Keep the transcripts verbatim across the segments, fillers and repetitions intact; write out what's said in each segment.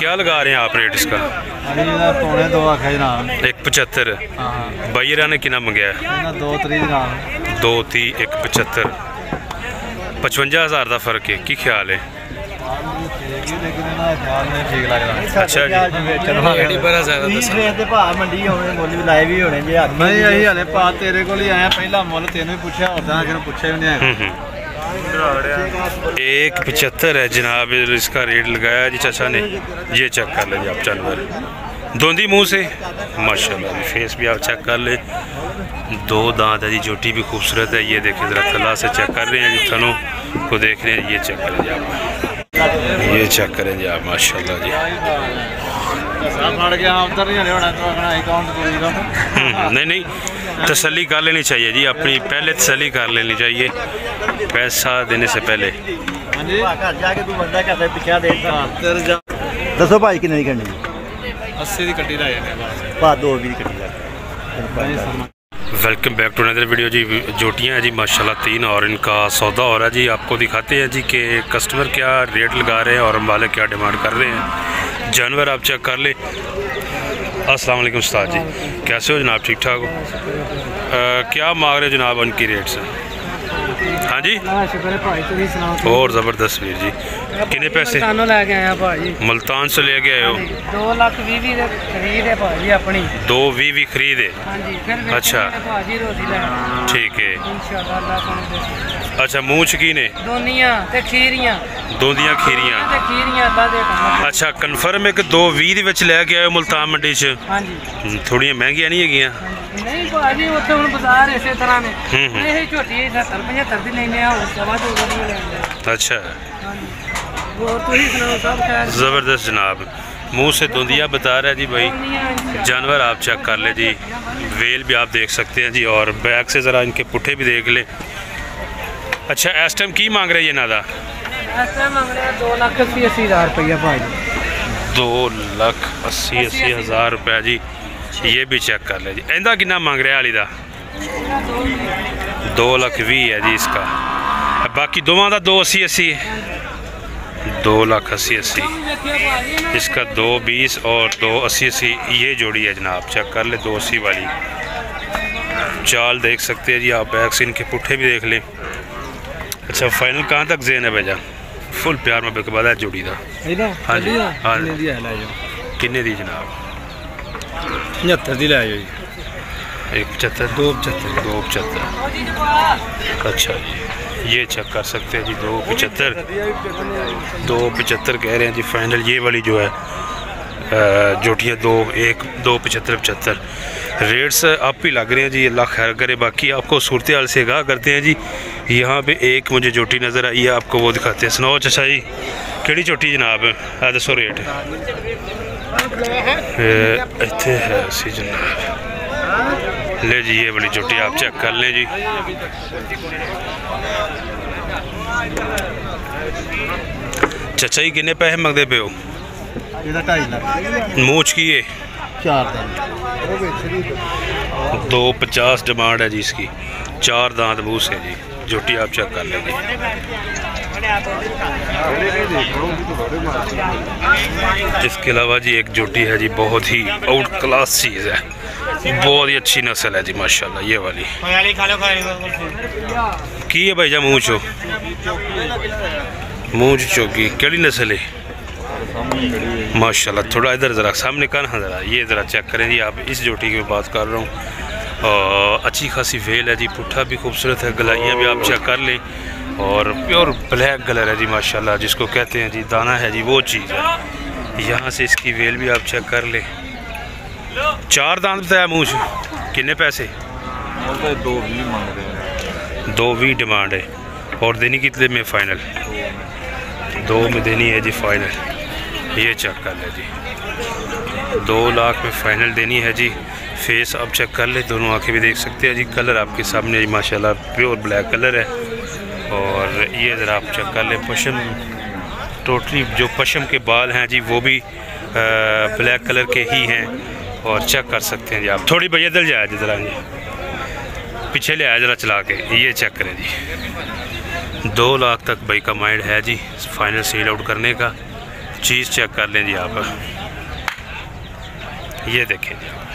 क्या लगा रहे हैं आप रेट इसका? पौने दो आखे जनाब। एक पचहत्तर। भाईरा ने कितना मंगया? दो त्री जनाब। दो ती एक पचहत्तर, पचवंजा हज़ार का फर्क है। की ख्याल है? अच्छा जी। तेरे को पहला मुल तेन भी पूछा पूछा भी नहीं। एक पचहत्तर है जनाब, इसका रेट लगाया जी चाचा ने। ये चेक कर ले जी आप जानवर, दोंदी मुंह से माशाल्लाह, फेस भी आप चेक कर ले। दो दांत है जी, जोटी भी खूबसूरत है। ये देखिए ज़रा तला से चेक कर रहे हैं जी, थनों को देख रहे हैं। ये चेक करें जी आप, ये चेक करें जी आप माशाल्लाह जी। नहीं नहीं, तसल्ली कर लेनी चाहिए जी अपनी, पहले तसल्ली कर लेनी चाहिए पैसा देने से पहले। दसो भाई कितने की करनी? अस्सी की कट्टी ला जाने दो भी कट्टी। Welcome back to another video जी। जोटियाँ हैं जी माशाल्लाह तीन, और इनका सौदा हो रहा है जी। आपको दिखाते हैं जी कि कस्टमर क्या रेट लगा रहे हैं और मालिक क्या डिमांड कर रहे हैं। जानवर आप चेक कर ले। अस्सलाम वालेकुम उस्ताद जी, कैसे हो जनाब? ठीक ठाक हो? आ, क्या मांग रहे हो जनाब उनकी रेट से? हाँ जी, और ज़बरदस्त वीर जी। कितने पैसे? मुल्तान से लेके आए हो? दो लाख भी खरीद है भाजी अपनी। दो भी भी खरीद है? अच्छा ठीक है। अच्छा मूँछ की ने? दोनियां ते खीरियां। दोंदियां खीरियां ते खीरियां अल्लाह दे। अच्छा कन्फर्म है कि दो भी दे विच लेके आए हो मुल्तान मंडी च? हां जी। थोड़ी महंगियां नहीं हैगियां? नहीं भाजी, उत्थे हुण बाजार इसे तरह ने। ये छोटी है सत्तर पचहत्तर दी लेने आ, सवा दो दी लेंगे। अच्छा और तुम सुनाओ सब खैर? ज़बरदस्त जनाब, मुंह से दोंदिया बता रहा है जी भाई। जानवर आप चेक कर ले जी, वेल भी आप देख सकते हैं जी, और बैक से ज़रा इनके पुट्ठे भी देख ले। अच्छा इस टाइम की मांग रहे हैं ये नादा? इस टाइम मांग रहे हैं दो लाख अस्सी अस्सी हज़ार रुपया भाजी। दो लाख अस्सी अस्सी हज़ार रुपया जी। ये भी चेक कर ले जी। इंदा कितना मांग रहे हाली दा? दो लाख भी है जी इसका। बाकी दोवां दा दो अस्सी अस्सी है। दो लाख अस्सी अस्सी इसका, दो बीस और दो अस्सी अस्सी ये जोड़ी है जनाब। चेक कर ले, दो अस्सी वाली। चाल देख सकते हैं जी आप, बैक से इनके पुट्ठे भी देख लें। अच्छा फाइनल कहाँ तक जेन है भैया? फुल प्यार में बिकवादा है जोड़ी का। हाँ जी हाँ, किन्ने दी जनाब? पचहत्तर दी लै जाओ जी। एक पचहत्तर, दो पचहत्तर, दो पचहत्तर। अच्छा जी, ये चेक कर सकते हैं जी, दो पचहत्तर, दो पचहत्तर कह रहे हैं जी फाइनल। ये वाली जो है जोटियाँ दो एक दो पचहत्तर पचहत्तर रेट्स आप ही लग रहे हैं जी। अल्लाह खैर करे। बाकी आपको सूरत हाल से आगाह करते हैं जी। यहाँ पे एक मुझे जोटी नज़र आई है, आपको वो दिखाते हैं। सुनाओ चाचा जी, केड़ी जोटी जनाब? है दसो रेट इतने है सी जनाब। ले जी ये वाली जोटी आप चेक कर लें जी। चाचा जी किन्ने पैसे मंगते पे हो? मूछ की है दो पचास डिमांड है जी इसकी। चार दांत मूछ है जी। जोटी आप चेक कर लेंगे। इसके अलावा जी एक जोटी है जी, बहुत ही आउट क्लास चीज़ है, बहुत ही अच्छी नस्ल है जी माशाल्लाह। ये वाली की है भाई जा मूछ हो? मूछ चौकी केड़ी नस्ल है माशाल्लाह? थोड़ा इधर ज़रा सामने का ना ज़रा, ये ज़रा चेक करें जी आप। इस जोटी की बात कर रहा हूँ। अच्छी खासी वेल है जी, पुट्ठा भी खूबसूरत है, गलाइयाँ भी आप चेक कर लें, और प्योर ब्लैक कलर है जी माशाल्लाह, जिसको कहते हैं जी दाना है जी, वो चीज़ है। यहाँ से इसकी वेल भी आप चेक कर लें। चार दांत बताया मूछ, कितने पैसे? दो भी मांग रहे हैं। दो भी डिमांड है, और देनी कितने में फाइनल? दो में देनी है जी फाइनल। ये चेक कर ले जी, दो लाख में फाइनल देनी है जी। फेस आप चेक कर ले, दोनों आंखें भी देख सकते हैं जी। कलर आपके सामने जी माशाल्लाह, प्योर ब्लैक कलर है। और ये ज़रा आप चेक कर ले, पशम टोटली जो पशम के बाल हैं जी वो भी ब्लैक कलर के ही हैं, और चेक कर सकते हैं जी आप। थोड़ी भैया दल जाए जी ज़रा जी, पीछे ले आया ज़रा चला के। ये चेक करें जी, दो लाख तक भाई का माइंड है जी फाइनल सेल आउट करने का। चीज़ चेक कर लें जी आप, ये देखें जी आप।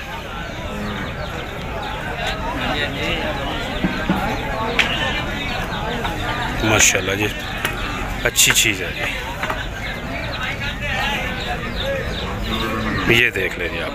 माशाल्लाह जी अच्छी चीज़ है जी, ये देख लें जी आप।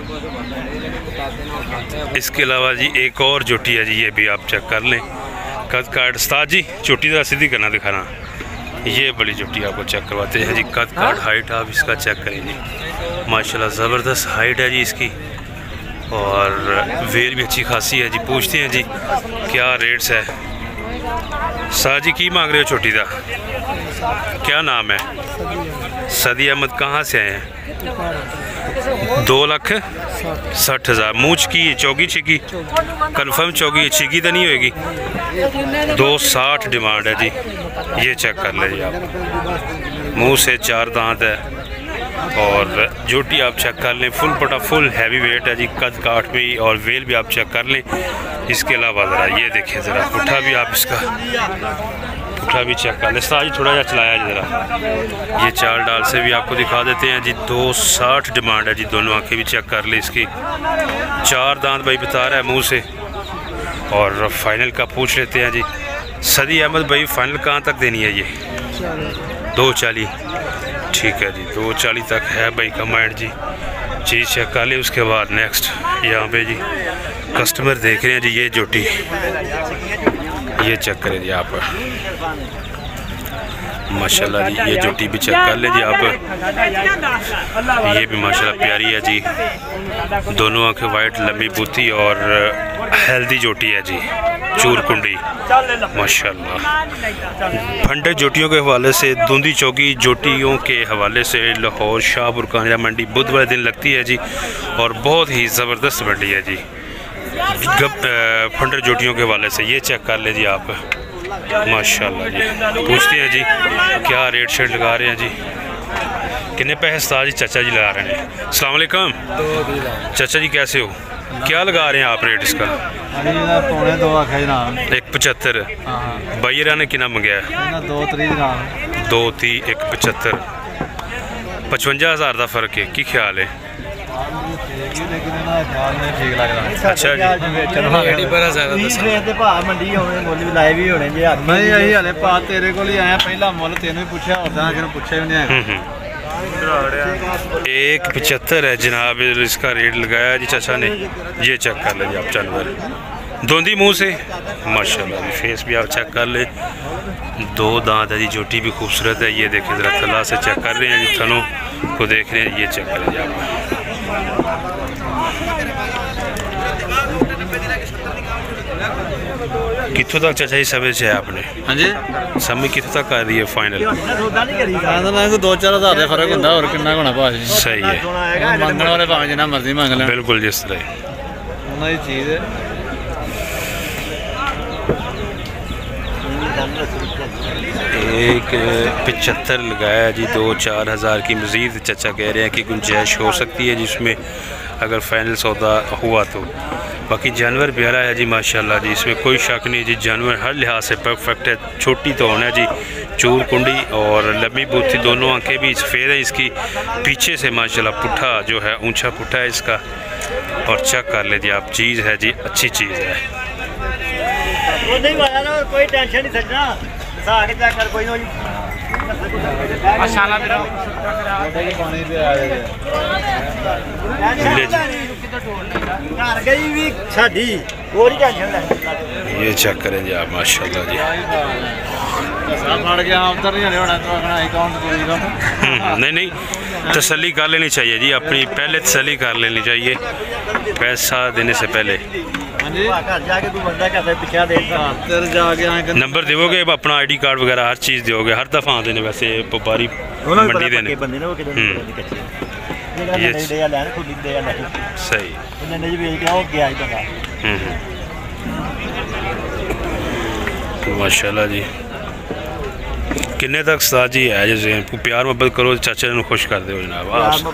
इसके अलावा जी एक और चोटी है जी, ये भी आप चेक कर लें। कद काट उस्ताद जी चोटी का सीधी करना दिखाना, ये बड़ी चोटी आपको चेक करवाते हैं जी। कद काट हाइट आप इसका चेक करें जी, माशाल्लाह ज़बरदस्त हाइट है जी इसकी, और वेल भी अच्छी खासी है जी। पूछते हैं जी क्या रेट्स है। साह जी की मांग रहे हो चोटी का, क्या नाम है? सदी अहमद, कहाँ से आए हैं? दो लाख सठ हज़ार। मूछ की चौगी छिकी कन्फर्म चौगी छिकी तो नहीं होएगी? दो साठ डिमांड है जी, ये चेक कर ले जी आप। मुंह से चार दांत है और जोटी आप चेक कर लें, फुल पटा फुल हैवी वेट है जी। कद काठ भी और वेल भी आप चेक कर लें। इसके अलावा ज़रा ये देखें, ज़रा पुट्ठा भी आप इसका पुट्ठा भी चेक कर लें। साज थोड़ा सा चलाया जी ज़रा, ये चार डाल से भी आपको दिखा देते हैं जी। दो साठ डिमांड है जी, दोनों आँखें भी चेक कर लें इसकी। चार दांत भाई बता रहा है मुँह से, और फाइनल का पूछ लेते हैं जी। सदी अहमद भाई फाइनल कहाँ तक देनी है ये? दो चालीस, ठीक है जी, दो चालीस तक है भाई का माइंड जी। चीज़ चेक कर ले। उसके बाद नेक्स्ट यहाँ पे जी कस्टमर देख रहे हैं जी, ये जोटी ये चेक करें जी आप, माशाल्लाह जी। ये जोटी भी चेक कर ले जी आप, ये भी माशाल्लाह प्यारी है जी। दोनों आंखें वाइट, लंबी बूथी और हेल्दी जोटी है जी, चूर कुंडी माशाल्लाह। फंडे जोटियों के हवाले से, धुंधी चौकी जोटियों के हवाले से लाहौर शाहपुर कांजरा मंडी बुध वाले दिन लगती है जी, और बहुत ही ज़बरदस्त मंडी है जी फंडर जोटियों के हवाले से। ये चेक कर ले जी आप, माशाल्लाह जी। पूछते हैं जी क्या रेट शेट लगा रहे हैं जी, कितने पैसे उस्ताद जी? चाचा जी लगा रहे हैं। अस्सलाम वालेकुम चाचा जी, कैसे हो? क्या लगा रहे हैं आप रेट इसका? एक पचहत्तर। भाईरा ने कितना मंगया? दो ती एक पचहत्तर, पचवंजा हज़ार का फर्क है। की ख्याल है? अच्छा जी, एक पचहत्तर है जनाब, इसका रेट लगाया जी चाचा ने। ये चेक कर ले जी आप जानवर, दोंदी मुंह से माशाल्लाह जी। फेस भी आप चेक कर ले, दो दांत है जी, जोटी भी खूबसूरत है। ये देखें ज़रा थला से चेक कर रहे हैं जी, थनों को देख रहे हैं। ये चेक करें जी आप, कितों तक चाचा जी समय से है आपने? हाँ जी, समय कितों तक कर रही है फाइनल? दो चार हज़ार का फर्क होता है, और कितना होना भाजी? सही है, मंगने वाले भावे जितना मर्जी मंग लें, बिल्कुल जिस तरह चीज़ है। एक पचहत्तर लगाया जी, दो चार हज़ार की मज़ीद चाचा कह रहे हैं कि गुंजाइश हो सकती है जिसमें अगर फाइनल सौदा हुआ तो। बाकी जानवर प्यारा है जी माशाल्लाह जी, इसमें कोई शक नहीं जी। जानवर हर लिहाज से परफेक्ट है। छोटी तो होना है जी, चूर कुंडी और लंबी बूथी, दोनों आंखें भी सफ़ेद है इसकी। पीछे से माशाल्लाह पुट्ठा जो है ऊंचा पुट्ठा है इसका, और चेक कर ले जी आप, चीज़ है जी, अच्छी चीज़ है। कोई टेंशन नहीं सकना, कोई ये चेक करें जी आप माशाल्लाह जी। नहीं नहीं, तसल्ली कर लेनी चाहिए जी अपनी, पहले तसल्ली कर लेनी चाहिए पैसा देने से पहले। नंबर दोगे अपना, आई डी कार्ड वगैरह हर चीज़ दोगे? हर दफ़ा आते हैं वैसे व्यापारी मंडी देने? सही माशाल्लाह जी। किन्ने तक उस्ताद जी है जैसे प्यार मोहब्बत करो, चाचा ने खुश कर दो जनाब।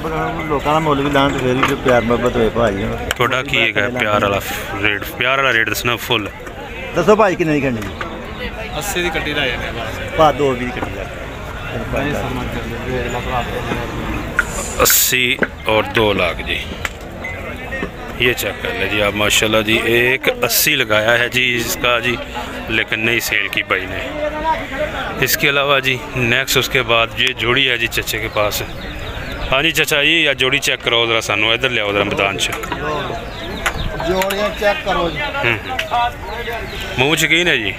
थोड़ा की है प्यार वाला रेट? प्यार वाला रेट दसना फुल दसो भाई किन्ने दी करनी? अस्सी दी कट्टी लाई जाने पा दो भी कट्टी ला अस्सी और दो लाख जी, ये चेक कर ले जी आप माशाल्लाह जी। एक अस्सी लगाया है जी इसका जी, लेकिन नहीं सेल की भाई ने। इसके अलावा जी नेक्स्ट उसके बाद ये जोड़ी है जी चचे के पास। हाँ जी चचा जी, या जोड़ी चेक करो जरा, सानू इधर लियाओ जरा मैदान च, जोड़ियां चेक करो जी। मुँह यकीन है जी,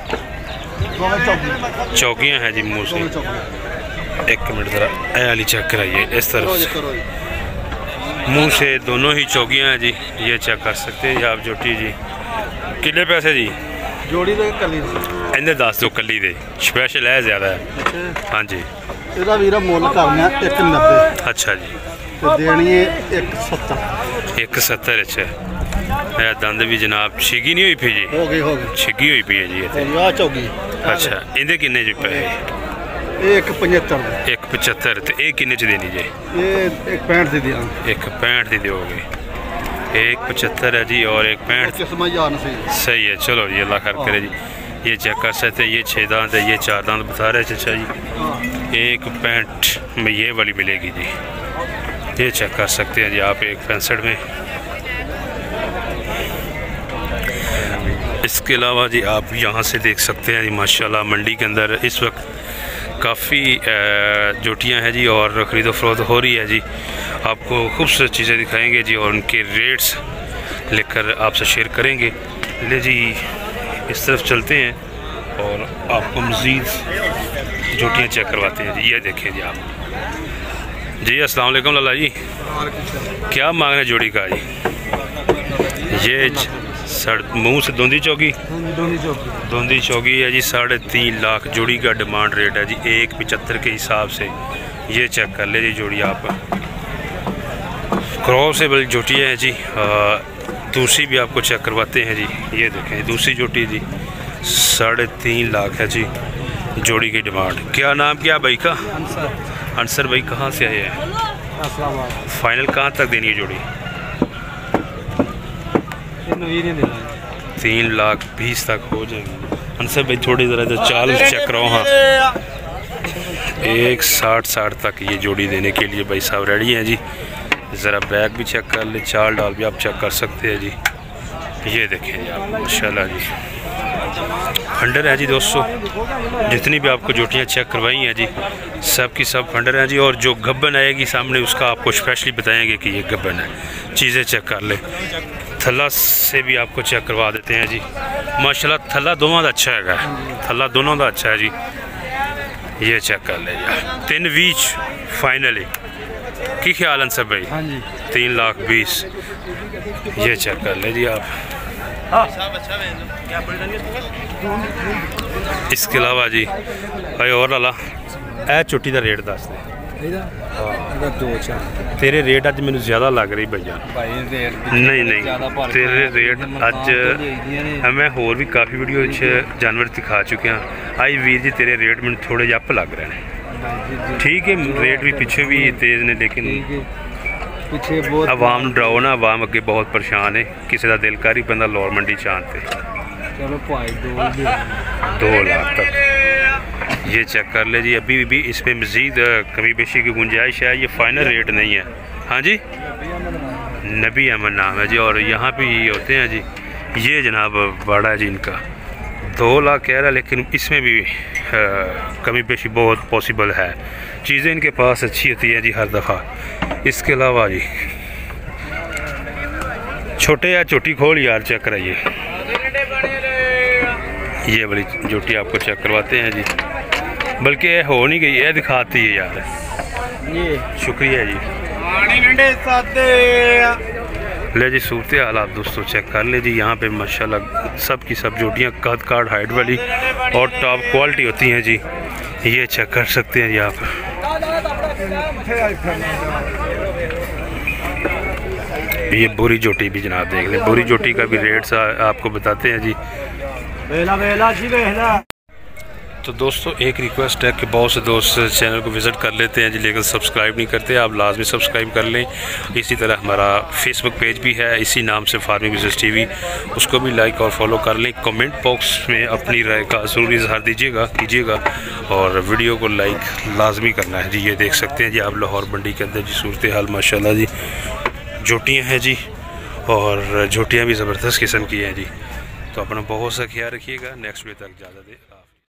चौकियाँ हैं जी मुँह से। एक मिनट जरा ए वाली चेक कराइए इस तरफ से, मुँह से दोनों ही चौकियाँ हैं जी, ये चेक कर सकते हैं आप जोटी जी। कितने पैसे जी जोड़ी दे कली इन्हें दस दो कली दे, स्पेशल है ज़्यादा है। हाँ जी ਇਹਦਾ ਵੀਰਾ ਮੁੱਲ ਕਰਨਾ एक नब्बे। अच्छा जी, ਤੇ ਦੇਣੀ है एक सत्तर। एक सत्तर। अच्छा ਇਹ दंद भी जनाब छिगी नहीं हुई पी जी, हो गई हो गई छिगी हुई पी है जी इतने। आ चौकी अच्छा इन्हें किन्ने च पैसे? ਇਹ एक पचहत्तर एक पचहत्तर। तो ये किन्ने च देनी जी? ਇਹ एक पैंठ ਦੀ ਦਿਆਂਗੇ। एक पैंठ दी दोगे, एक पचहत्तर है जी और एक पैंठ। किस्म जान सही सही है, चलो जी अल्लाह खैर करे जी। ये चेक कर सकते हैं, ये छः दांत है, ये चार दांत बता रहे चचा जी। एक पैंठ में ये वाली मिलेगी जी, ये चेक कर सकते हैं जी आप एक पैंसठ में। इसके अलावा जी आप यहाँ से देख सकते हैं जी माशाल्लाह मंडी के अंदर इस वक्त काफ़ी जोटियाँ हैं जी और ख़रीदो फरोख्त हो रही है जी। आपको खूबसूरत चीज़ें दिखाएंगे जी और उनके रेट्स लेकर आपसे शेयर करेंगे। ले जी इस तरफ चलते हैं और आपको मज़ीद जोटियाँ चेक करवाते हैं जी। ये देखें जी आप जी। अस्सलाम वालेकुम लाला जी, क्या मांग रहे जोड़ी का जी? ये सड़ मुँह से धुंधी चौकी, धुंधी चौकी है जी, साढ़े तीन लाख जोड़ी का डिमांड रेट है जी, एक पचहत्तर के हिसाब से। ये चेक कर ले जी जोड़ी आप, क्रॉस से बड़ी जोटी है जी। दूसरी भी आपको चेक करवाते हैं जी। ये देखें दूसरी जोटी जी, साढ़े तीन लाख है जी जोड़ी की डिमांड। क्या नाम क्या भाई का? अंसर। अंसर भाई कहाँ से आए हैं? फाइनल कहाँ तक देनी है जोड़ी? तीन लाख बीस तक हो जाएंगे। अंसर भाई थोड़ी ज़रा इधर चाल चेक करो। हाँ एक साठ साठ तक ये जोड़ी देने के लिए भाई साहब रेडी हैं जी। ज़रा बैग भी चेक कर ले, चाल डाल भी आप चेक कर सकते हैं जी। ये देखें जी आप माशाल्लाह जी, फंडर है जी दोस्तों। जितनी भी आपको जोटियाँ चेक करवाई हैं जी सब की सब फंडर हैं जी। और जो गब्बन आएगी सामने उसका आपको स्पेशली बताएंगे कि ये गब्बन है। चीज़ें चेक कर ले, थल्ला से भी आपको चेक करवा देते हैं जी। माशाल्लाह थल्ला दोनों का अच्छा है, थल्ला दोनों का अच्छा है जी। ये चेक कर ले जी, तीन बीच फाइनली की ख्याल अंसर भाई? हाँ जी तीन लाख बीस। ये चेक कर ले जी आप। इसके अलावा जी भाई और लाला ए चुट्टी का रेट दस दे। तेरे रेट अज मैंने ज़्यादा लग रही भैया। नहीं नहीं तेरे रेट अज मैं होर भी काफ़ी वीडियो जानवर दिखा चुके हैं। आई वीर जी तेरे रेट मैंने थोड़े जि अप लग रहे हैं। ठीक है रेट भी पिछे भी तेज़ ने, लेकिन पिछे बहुत आवाम डराओ ना, आवाम अगे बहुत परेशान है। किसी का दिल कर ही पैंदा लोर मंडी चाहते। चलो दो लाख तक ये चेक कर ले जी। अभी भी इसमें मज़ीद कमी पेशी की गुंजाइश है, ये फाइनल रेट नहीं है। हाँ जी नबी अहमद नाम है जी और यहाँ पे ये होते हैं जी। ये जनाब बड़ा है जी इनका, दो लाख कह रहा है, लेकिन इसमें भी आ, कमी पेशी बहुत पॉसिबल है। चीज़ें इनके पास अच्छी होती है जी हर दफ़ा। इसके अलावा जी छोटे या छोटी खोल यार चेक कराइए। ये वाली जोटी आपको चेक करवाते हैं जी, बल्कि ये हो नहीं गई, ये दिखाती है यार। ये शुक्रिया जी। ले जी सूरत हाल आप दोस्तों चेक कर ले जी। यहाँ पे माशाल्लाह सब की सब जोटियाँ कद काट हाइट वाली और टॉप क्वालिटी होती हैं जी। ये चेक कर सकते हैं जी आप। ये बुरी जोटी भी जनाब देख लें, बुरी जोटी का भी रेट आपको बताते हैं जी। तो दोस्तों एक रिक्वेस्ट है कि बहुत से दोस्त चैनल को विज़िट कर लेते हैं जी, लेकिन सब्सक्राइब नहीं करते। आप लाजमी सब्सक्राइब कर लें। इसी तरह हमारा फेसबुक पेज भी है इसी नाम से, फार्मिंग बिजनेस टीवी, उसको भी लाइक और फॉलो कर लें। कमेंट बॉक्स में अपनी राय का ज़रूर इजहार दीजिएगा कीजिएगा और वीडियो को लाइक लाजमी करना है जी। ये देख सकते हैं जी आप लाहौर मंडी के अंदर जी सूरत हाल माशाल्लाह जी। झोटियाँ हैं जी और झोटियाँ भी ज़बरदस्त किस्म की हैं जी। तो अपना बहुत सा ख्याल रखिएगा। नेक्स्ट वीडियो तक इजाज़त दें।